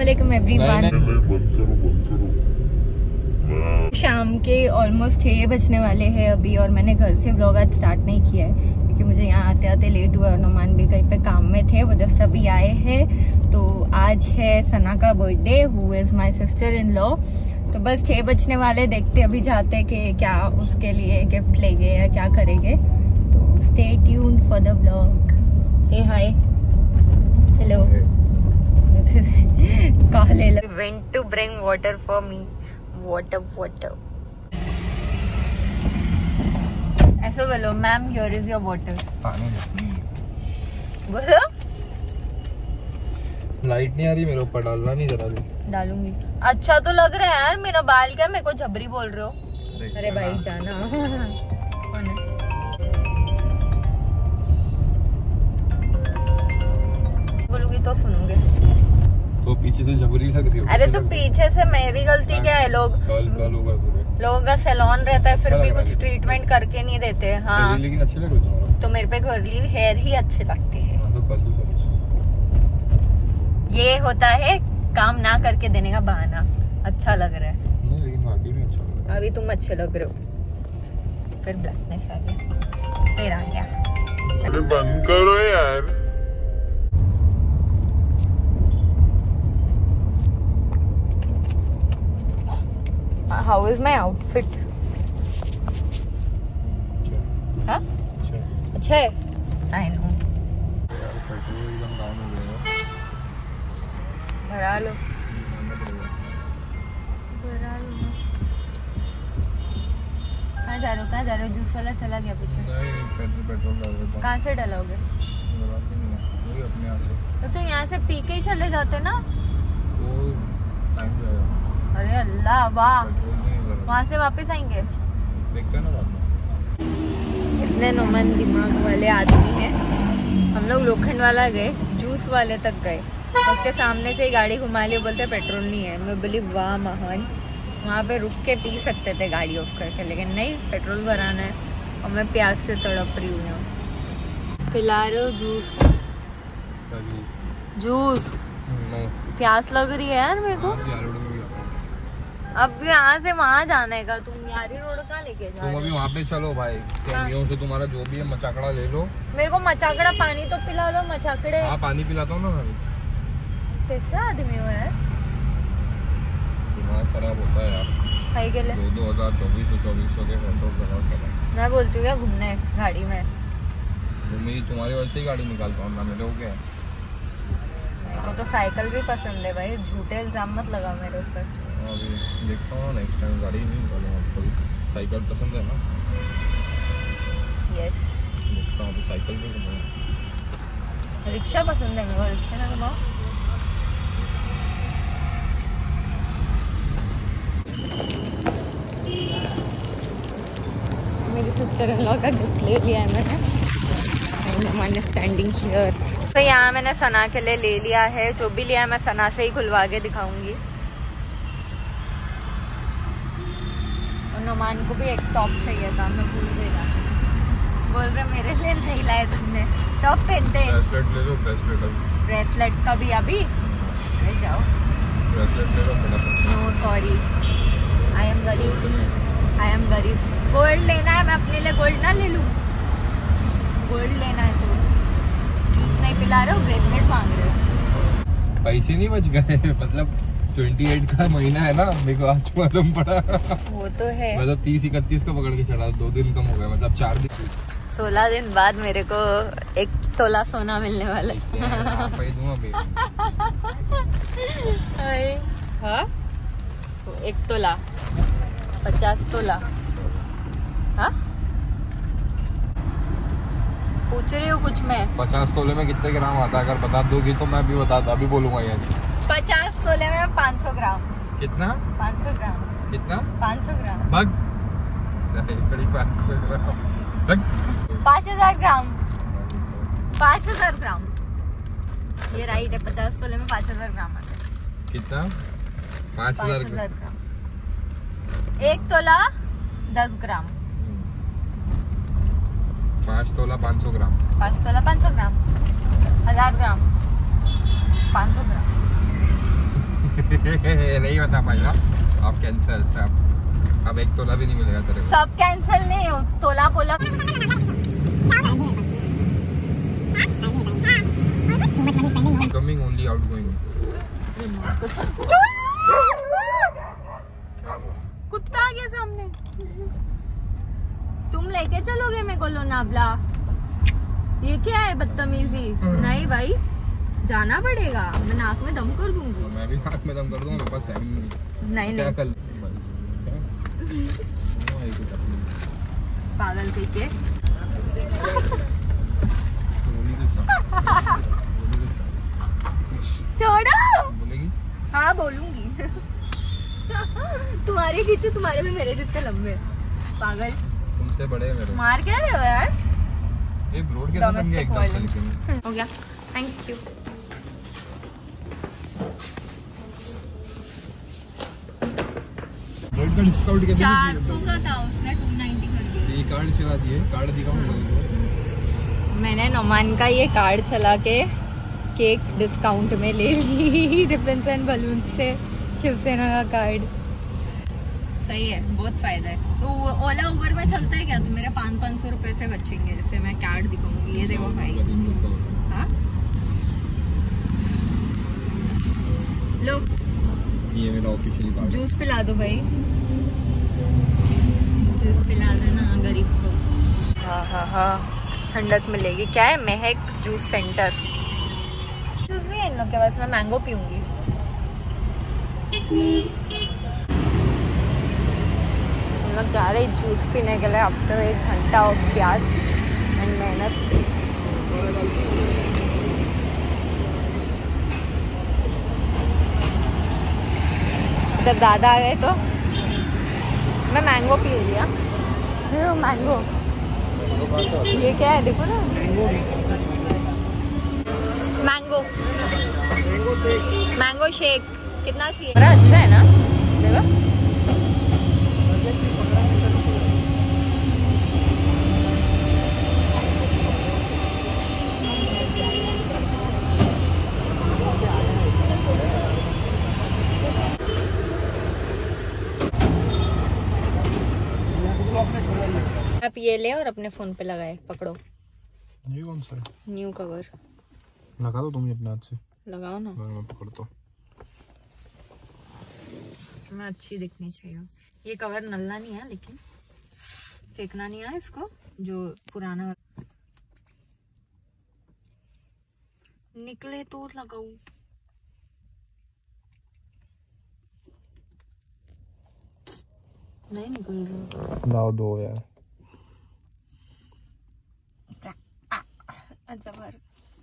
अस्सलामुअलैकुम एवरीवन। शाम के ऑलमोस्ट 6 बजने वाले हैं अभी और मैंने घर से व्लॉग आज स्टार्ट नहीं किया है क्योंकि मुझे यहाँ आते आते लेट हुआ और नुमान भी कहीं पे काम में थे, वो जस्ट अभी आए हैं। तो आज है सना का birthday, who is my sister in law. तो बस 6 बजने वाले, देखते अभी जाते कि क्या उसके लिए गिफ्ट लेंगे या क्या करेंगे। तो stay tuned for the vlog. Hey hi, hello. Went to bring water for me. Water. ऐसा बोलो, ma'am here is your water. बोलो। लाइट नहीं आ रही मेरे ऊपर, डालना नहीं जरा भी। डालूंगी। अच्छा तो लग रहा है यार मेरा बाल, क्या मेरे को झबरी बोल रहे हो? अरे भाई जाना। कौन है? बोलूंगी तो सुनोगे। तो पीछे से झबरी लग रही हो। अरे तो पीछे से मेरी गलती क्या है? लोगों का सैलून रहता है फिर भी कुछ ट्रीटमेंट करके नहीं देते। हाँ लेकिन अच्छे लग रहे हो। तो मेरे पे कर्ली हेयर ही अच्छे लगते हैं। ये होता है काम ना करके देने का बहाना। अच्छा लग रहा है नहीं, लेकिन वाकई में अच्छा लग रहा है। अभी तुम अच्छे लग रहे हो, फिर ब्लैकनेस आ गया, फिर आ गया। अरे बंद करो यार। How is my outfit? हाँ? अच्छा है? I know. भरा लो। कहाँ जा रहे हो? जूस वाला चला गया पीछे। कहाँ से डलोगे? तो यहाँ से पी के ही चले जाते ना। अरे अल्लाह वाह, वहाँ से वापस आएंगे। देखते हैं ना बाद में। इतने नुमान दिमाग वाले आदमी हैं। हम लोग लोखंड वाला गए, जूस वाले तक गए, उसके सामने से ही गाड़ी घुमा ली, बोलते पेट्रोल नहीं है। मैं बोली वाह महान, वहाँ पे रुक के पी सकते थे गाड़ी ऑफ करके, लेकिन नहीं, पेट्रोल भराना है और मैं प्यास से तड़प रही हूँ। पिला रहे हो जूस? प्यास लग रही है यार मेरे को। अब यहाँ से वहाँ जाने का, तुम यारी रोड कहाँ लेके जा रहे हो? तुम अभी वहाँ पे चलो भाई, कैमियों से तुम्हारा जो भी है मचाकड़ा ले लो। मेरे को मचाकड़ा पानी तो पिला दो। मचाकड़े? हाँ पानी पिलाता हूँ ना मैं। कैसा आदमी हो यार? दिमाग खराब होता है यार। खाई के लिए 2024 के पेट्रोल खराब करा। मैं बोलती हूँ क्या घूमने गाड़ी में? मेरी तुम्हारी वजह से ही गाड़ी निकालता हूँ ना, मेरे को क्या। मेरे को तो साइकिल भी पसंद है भाई, झूठे इल्जाम मत लगा मेरे ऊपर। अभी देखता हूँ नेक्स्ट टाइम गाड़ी नहीं निकालूंगा। कभी साइकिल पसंद है ना? यस। देखता हूँ अभी साइकिल पे घूमूंगा। रिक्शा पसंद है मेरे को, रिक्शा ना घुमाओ। मेरी सिस्टर-इन-लॉ का गिफ्ट ले लिया है मैंने, स्टैंडिंग हियर। तो यहाँ मैंने सना के लिए ले लिया है, जो भी लिया है मैं सना से ही खुलवा के दिखाऊंगी। नुमान को भी एक टॉप चाहिए था, मैं भूल गई। बोल रहे मेरे लिए नहीं लाए तुमने टॉप? पहनते ब्रेसलेट ले लो। ब्रेसलेट का भी अभी? अरे जाओ, ब्रेसलेट ले लो। नो सॉरी, आई एम गरीब। गोल्ड लेना है, मैं अपने लिए गोल्ड ना ले लूं? गोल्ड लेना है तो नहीं पिला रहे हो, ब्रेसलेट मांग रहे हो। पैसे नहीं बच गए, मतलब 28 का महीना है ना, मेरे को आज मालूम पड़ा। वो तो है, मतलब 30-31 का पकड़ के चढ़ा, 2 दिन कम हो गया, मतलब 4 दिन। 16 दिन बाद मेरे को 1 तोला सोना मिलने वाला है। हाँ 1 तोला 50 तोला। हाँ पूछ रही हूँ कुछ मैं। 50 तोले में कितने ग्राम आता है? अगर बता दोगी तो मैं भी अभी बोलूंगा यस। 50 तोले में 500 ग्राम। कितना? 500 ग्राम। कितना? 500 ग्राम। बग 500 ग्राम। 5000 ग्राम। 5000 ग्राम, ये राइट है। 50 तोले में 5000 ग्राम आता है। कितना? 5000 ग्राम। 1 तोला 10 ग्राम। 5 तोला 500 ग्राम। 5 तोला 500 ग्राम। 1000 ग्राम 500 ग्राम। नहीं बता पाएगा। आप कैंसिल सब, अब 1 तोला भी नहीं मिलेगा तेरे को। सब कैंसिल नहीं हो, तोला पोला कमिंग ओनली आउटगोइंग। कुत्ता आ गया सामने। तुम लेके चलोगे मेरे को लोनावला? ये क्या है बदतमीजी? नहीं भाई, जाना पड़ेगा। मैं नाक में दम कर दूंगी। मैं भी नाक में दम कर दूंगा, मेरे पास टाइम नहीं। नहीं कल पागल थे के छोड़ो। बोलेगी? हाँ बोलूंगी। तुम्हारे खींचो, तुम्हारे में मेरे जितने लंबे। पागल, तुमसे बड़े हैं मेरे। मार क्या रहे हो यार? एक रोड के साथ बन गया एकदम से, लेकिन हो गया। Thank you. रोड का डिस्काउंट कैसे 400 का था, उसने 290 कर दिया। ये कार्ड चला दिए, कार्ड दिखाऊं? मैंने नोमान का ये कार्ड चला के केक डिस्काउंट में ले ली। रिबन्स एंड बलून से शिवसेना का कार्ड। सही है, बहुत फायदा है। तो ओला उबर में चलता है क्या? तो मेरे 500 रुपए से बचेंगे। जैसे मैं कार्ड दिखाऊंगी, ये देखो भाई। हाँ लो, ये मेरा ऑफिशियल कार्ड। जूस पिला दो भाई, जूस पिला देना गरीब को। हाँ हाँ हाँ, ठंडक मिलेगी। क्या है? महक जूस सेंटर। जूस नहीं है इन लोग के पास, मैं मैंगो पीऊंगी। हम लोग जा रहे जूस पीने के लिए आफ्टर 1 घंटा ऑफ प्याज एंड मेहनत। जब दादा आ गए तो मैं मैंगो पीऊंगी। हाँ मैंगो, ये क्या है देखो ना, मैंगो मैंगो शेक। कितना चाहिए? बड़ा अच्छा है ना, देखो। आप ये ले और अपने फोन पे लगाए, पकड़ो। ये कौन सा है? New cover. लगा दो तुम ही अपने हाथ से। लगाओ ना। मैं पकड़ता हूँ। मैं अच्छी दिखनी चाहिए। ये कवर नल्ला नहीं है, लेकिन फेंकना नहीं है इसको। जो पुराना निकले तो लगाऊ। नहीं निकल रहा। लाओ दो यार। अच्छा भर।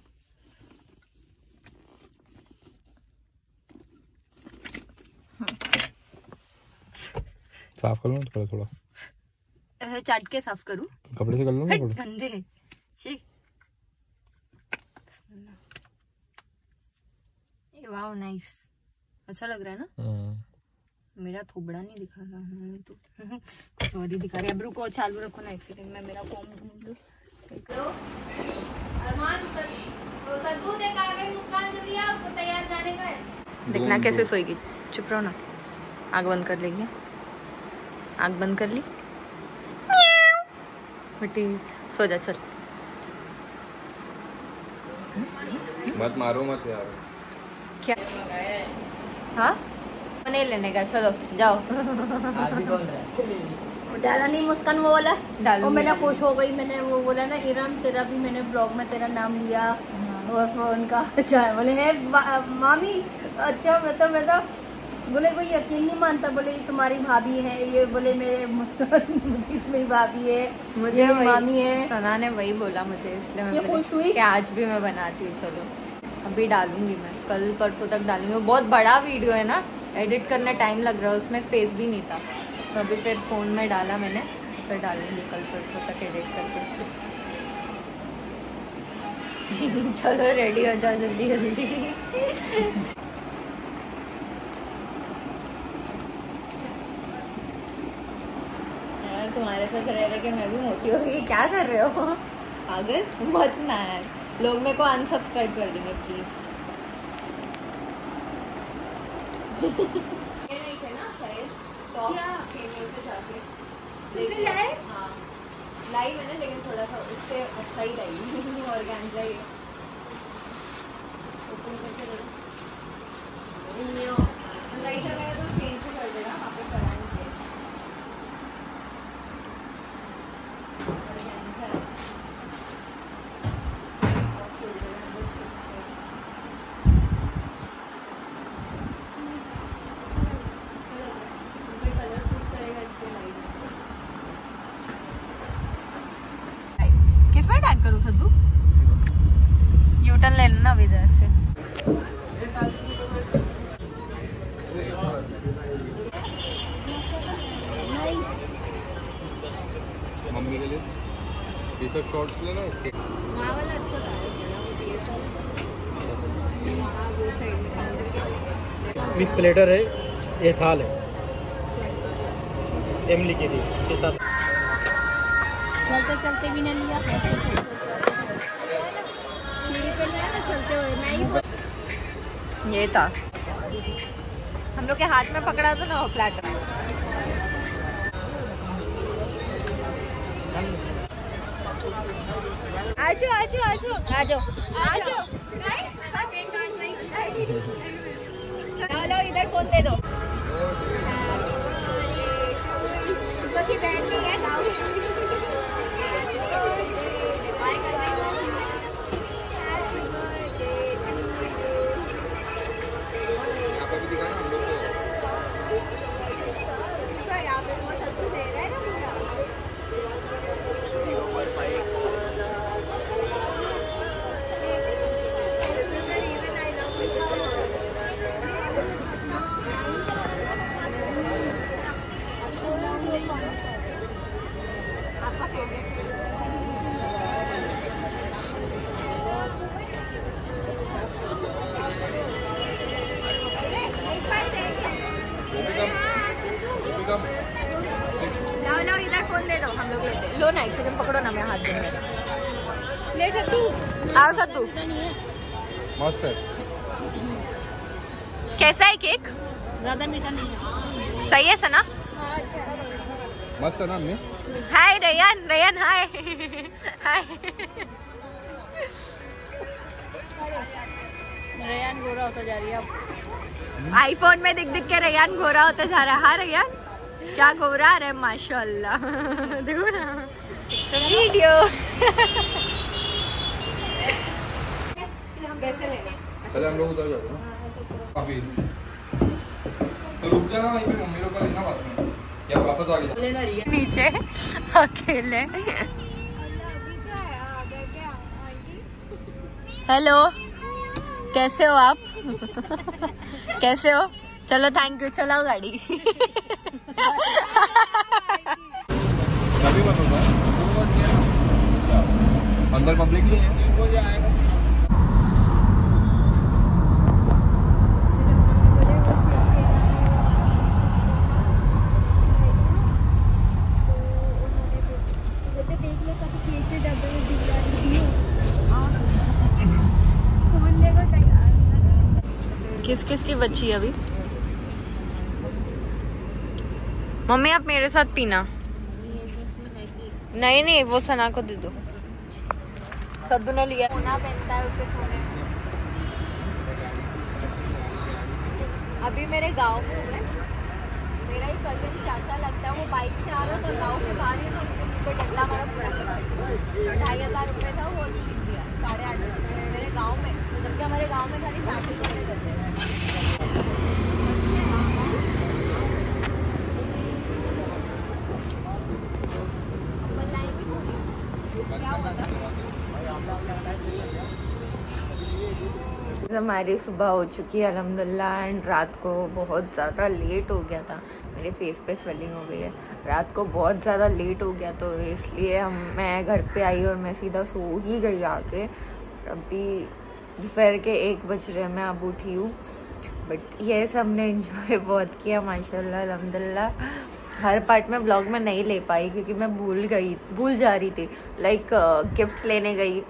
साफ कर लो थोड़ा थोड़ा। चाट के साफ करूं? कपड़े से कर लो ना। गंदे। वाओ नाइस, अच्छा लग रहा है ना। मेरा थोबड़ा नहीं दिखा रहा है तो कुछ और ही दिखा रहा है। अब रुको, चालू रखो ना, एक सेकंड में मेरा फॉर्म ढूंढ लूं। अरमान सद्दू दे का आगे मुस्कान कर दिया, ऊपर तैयार जाने का है। देखना कैसे सोएगी। चुप रहो ना, आग बंद कर लेगी। आग बंद कर ली बेटी, सो जा चल। मत मारो मत यार। क्या? हाँ नहीं लेने का, चलो जाओ। डाला नहीं मुस्कान वो वाला, वो मैंने खुश हो गई। मैंने वो बोला ना इरम, तेरा भी मैंने ब्लॉग में तेरा नाम लिया और फोन का। अच्छा बोले है मामी। अच्छा मैं तो बोले कोई यकीन नहीं मानता। बोले ये तुम्हारी भाभी है, ये बोले मेरे मुस्कान मेरी भाभी है, मुझे मामी है। सना ने वही बोला मुझे, इसलिए मैं खुश हुई कि आज भी मैं बनाती हूँ। चलो अभी डालूंगी मैं, कल परसों तक डालूंगी। बहुत बड़ा वीडियो है ना, एडिट करने टाइम लग रहा है, उसमें स्पेस भी नहीं था, तो अभी फिर फ़ोन में डाला मैंने, फिर डालूंगी कल परसों तक एडिट करके। चलो रेडी हो जाओ जल्दी जल्दी। यार तुम्हारे साथ रह रहे कि मैं भी मोटी हो गई। क्या कर रहे हो पागल? मत मार, लोग मेरे को अनसब्सक्राइब कर देंगे प्लीज। नहीं थे ना शायद टॉप केमियो से जाके तुमने लाए? हाँ लाई मैंने, लेकिन थोड़ा सा उससे अच्छा ही लाई ऑर्गेन्जा ही ओपन करके राइट वगैरह तो चेंज भी कर देगा, वहाँ पे कराएंगे ऑर्गेन्जा और शोल्डर कलर सूट करेगा इसके लाइट। किस में टैग करूँ सद्दू? यूटर्न ले लेना अभी इधर से। मम्मी के लिए ये सब शॉर्ट्स लेना इसके। वहाँ वाला अच्छा था ये सब, वहाँ वो साइड में काउंटर के तरफ। विथ प्लेटर है, ये थाल है, इमली की थी 6-7। चलते चलते भी नहीं लिया, सीढ़ी पे लिया ना चलते हुए। मैं ही ये था हम लोग के हाथ में पकड़ा था ना वो प्लेटर। आजो आजो आजो आजो आजो, चलो इधर फोन दे दो। की बैंड नहीं है गाँव यहाँ पे बहुत सब कुछ दे रहा है ना आपका फेवरेट। लाओ लाओ इधर फोन दे दो, हम लोग लेते। लो ना एक सेकंड पकड़ो ना, मैं हाथ दूंगा। ले सद्दू, आओ सद्दू। मस्त है। कैसा है केक? ज्यादा मीठा नहीं है। सही है सना? मस्त है ना अम्मी? Hi Rayan, Rayan hi hi. Rayan गोरा होता जा रही है अब। आईफोन में दिख दिख के रयान गोरा होता जा रहा है। हाँ रयान क्या गोरा है माशाल्लाह। देखो ना वीडियो। कैसे लेना? चले हम लोग उधर जाते हैं ना अभी। तो रुक जाना वहीं पे, मम्मी लोग का लेना बाद में, या वापस आ गया नीचे अकेले। हेलो कैसे हो आप? कैसे हो? चलो थैंक यू, चलाओ गाड़ी। कभी बंद होता है अंदर पब्लिक नहीं है। किस किस की बची अभी? मम्मी आप मेरे साथ पीना। नहीं नहीं वो सना को दे दो। सद्दू ने लिया। सोना पहनता है उसके सोने। अभी मेरे गांव में हूँ, मेरा ही कजन चाचा लगता है, वो बाइक से आ रहा था गांव से बाहर ही, तो उसके मुंह पे डंडा मारा पूरा। 2,500 रुपये था वो दिया 8.5 मेरे गांव में, जबकि हमारे गांव में खाली 7 रुपये करते हैं। हमारी सुबह हो चुकी है अल्हम्दुलिल्लाह। एंड रात को बहुत ज़्यादा लेट हो गया था, मेरे फेस पे स्वेलिंग हो गई है। रात को बहुत ज़्यादा लेट हो गया तो इसलिए मैं घर पे आई और मैं सीधा सो ही गई आके। अभी दोपहर के 1 बज रहे, मैं अब उठी हूँ। बट ये सब हमने इंजॉय बहुत किया माशाल्लाह अल्हम्दुलिल्लाह। हर पार्ट में ब्लॉग में नहीं ले पाई क्योंकि मैं भूल जा रही थी। लाइक गिफ्ट लेने गई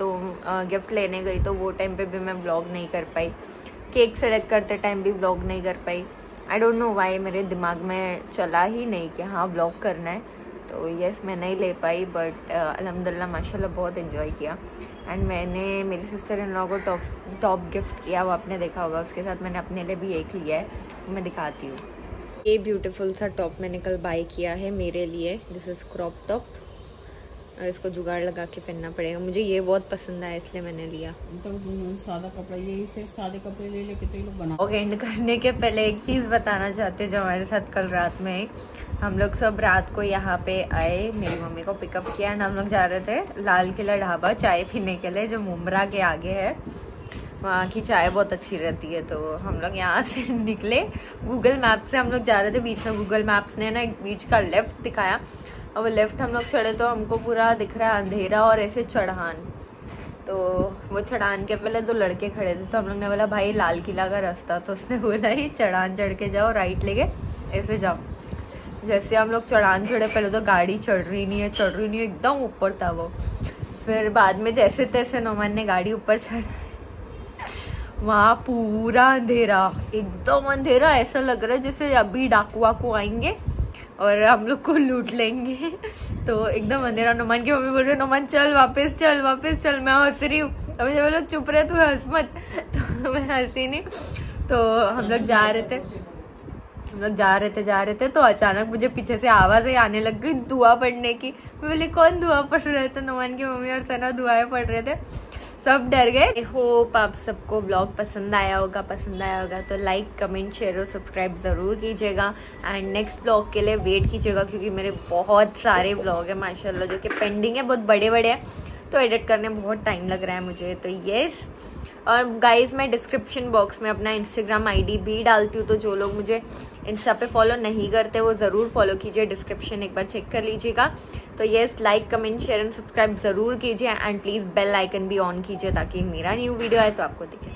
तो वो टाइम पे भी मैं ब्लॉग नहीं कर पाई। केक सेलेक्ट करते टाइम भी ब्लॉग नहीं कर पाई। आई डोंट नो वाई मेरे दिमाग में चला ही नहीं कि हाँ व्लॉग करना है, तो यस मैं नहीं ले पाई, बट अल्हम्दुलिल्लाह माशाल्लाह बहुत एंजॉय किया। एंड मैंने मेरी सिस्टर इन लॉ को टॉप गिफ्ट किया, वो आपने देखा होगा, उसके साथ मैंने अपने लिए भी एक लिया है, वो मैं दिखाती हूँ। ये ब्यूटीफुल सा टॉप मैंने कल बाय किया है मेरे लिए, दिस इज़ क्रॉप टॉप, और इसको जुगाड़ लगा के पहनना पड़ेगा, मुझे ये बहुत पसंद आया इसलिए मैंने लिया। तो सादा कपड़ा, यही से सादे कपड़े ले लेके तो ये लोग बना। और एंड करने के पहले एक चीज़ बताना चाहते हैं जो हमारे साथ कल रात में हम लोग सब रात को यहाँ पे आए, मेरी मम्मी को पिकअप किया एंड हम लोग जा रहे थे लाल किला ढाबा चाय पीने के लिए, जो मुमरा के आगे है। वहाँ की चाय बहुत अच्छी रहती है। तो हम लोग यहाँ से निकले, गूगल मैप से हम लोग जा रहे थे, बीच में गूगल मैप्स ने ना एक बीच का लेफ्ट दिखाया, और वो लेफ्ट हम लोग चढ़े तो हमको पूरा दिख रहा है अंधेरा और ऐसे चढ़ान। तो वो चढ़ान के पहले 2 लड़के खड़े थे, तो हम लोग ने बोला भाई लाल किला का रास्ता, तो उसने बोला ही चढ़ान चढ़ के जाओ, राइट लेके ऐसे जाओ। जैसे हम लोग चढ़ान चढ़े, पहले तो गाड़ी चढ़ रही नहीं है, एकदम ऊपर था वो। फिर बाद में जैसे तैसे नोमान ने गाड़ी ऊपर चढ़ा, वहाँ पूरा अंधेरा, एकदम अंधेरा, ऐसा लग रहा है जैसे अभी डाकू वाकू आएंगे और हम लोग को लूट लेंगे। तो एकदम अंधेरा। नोमान की मम्मी बोल रही है नोमान चल वापस चल, मैं हंस रही हूँ, तो मुझे बोलो चुप रहे, तू हंस मत, तो मैं हंसी नहीं। तो हम लोग जा रहे थे तो अचानक मुझे पीछे से आवाज़ें आने लग गई दुआ पढ़ने की। मैं बोली कौन दुआ पढ़ रहे थे? नोमान की मम्मी और सना दुआएं पढ़ रहे थे, सब डर गए। आई होप आप सबको ब्लॉग पसंद आया होगा, तो लाइक कमेंट शेयर और सब्सक्राइब ज़रूर कीजिएगा। एंड नेक्स्ट ब्लॉग के लिए वेट कीजिएगा, क्योंकि मेरे बहुत सारे ब्लॉग हैं माशाल्लाह जो कि पेंडिंग है, बहुत बड़े हैं, तो एडिट करने में बहुत टाइम लग रहा है मुझे। तो येस, और गाइज़ मैं डिस्क्रिप्शन बॉक्स में अपना इंस्टाग्राम आईडी भी डालती हूँ, तो जो लोग मुझे इंस्टा पे फॉलो नहीं करते वो ज़रूर फॉलो कीजिए, डिस्क्रिप्शन एक बार चेक कर लीजिएगा। तो yes, like comment share and subscribe ज़रूर कीजिए, एंड प्लीज़ बेल आइकन भी ऑन कीजिए ताकि मेरा न्यू वीडियो आए तो आपको दिखे।